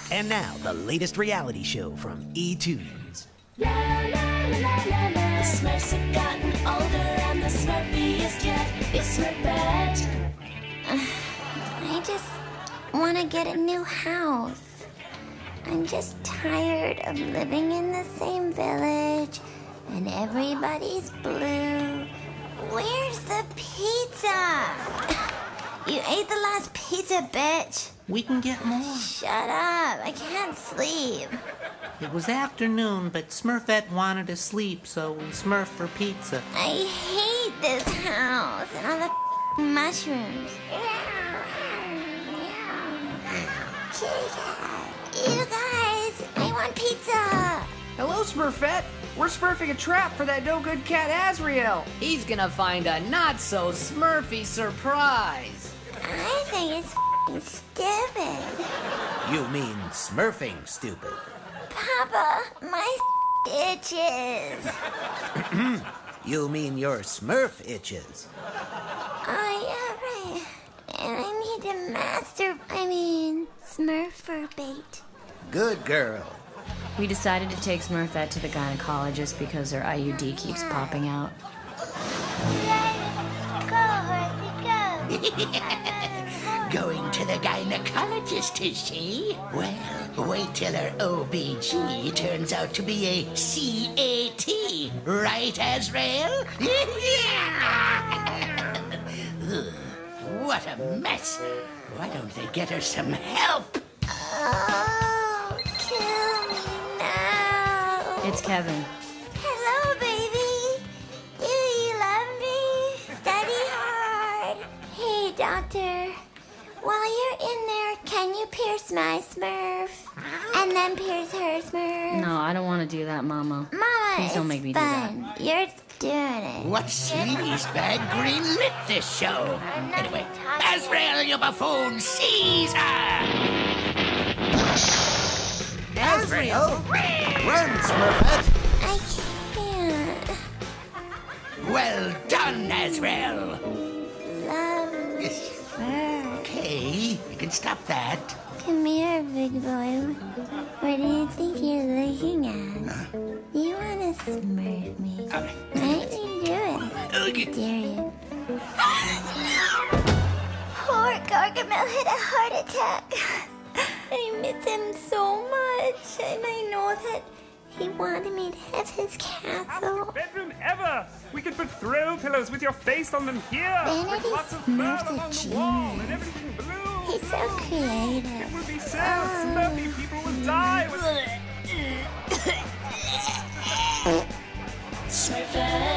And now, the latest reality show from eToons. La la la la la la. The Smurfs have gotten older and the smurfiest yet is Smurfette. I just want to get a new house. I'm just tired of living in the same village and everybody's blue. Where's the pizza? You ate the last pizza, bitch. We can get more. Shut up. I can't sleep. It was afternoon, but Smurfette wanted to sleep, so we smurfed for pizza. I hate this house and all the mushrooms. You guys, I want pizza. Hello, Smurfette. We're smurfing a trap for that no-good cat Azrael. He's gonna find a not-so-smurfy surprise. I think it's stupid. You mean smurfing stupid. Papa, my itches. You mean your smurf itches. Oh, yeah, right. And I need to smurferbate. Good girl. We decided to take Smurfette to the gynecologist because her IUD keeps popping out. Going to the gynecologist, is she? Well, wait till her OBG turns out to be a CAT. Right, Azrael? What a mess. Why don't they get her some help? Oh, kill me now. It's Kevin. Hello, baby. Do you love me? Study hard. Hey, doctor. While you're in there, can you pierce my smurf? And then pierce her smurf? No, I don't want to do that, Mama. Mama, please don't make me do that. You're doing it. What sleaze bag greenlit this show? Anyway, Azrael, you buffoon, seize her! Azrael! Run, Smurfette! I can't. Well done, Azrael! Love her. Okay, you can stop that. Come here, big boy. What do you think you're looking at? You want to smurf me? Let me do it. Dare you? Poor Gargamel had a heart attack. I miss him so much, and I know that he wanted me to have his castle. Bedroom ever! We could put throw pillows with your face on them here! Vanity with lots of Smurf's fur a along the wall and genius. everything blue! He's so creative. It would be sad. Smurfy people would die with... Smurfette.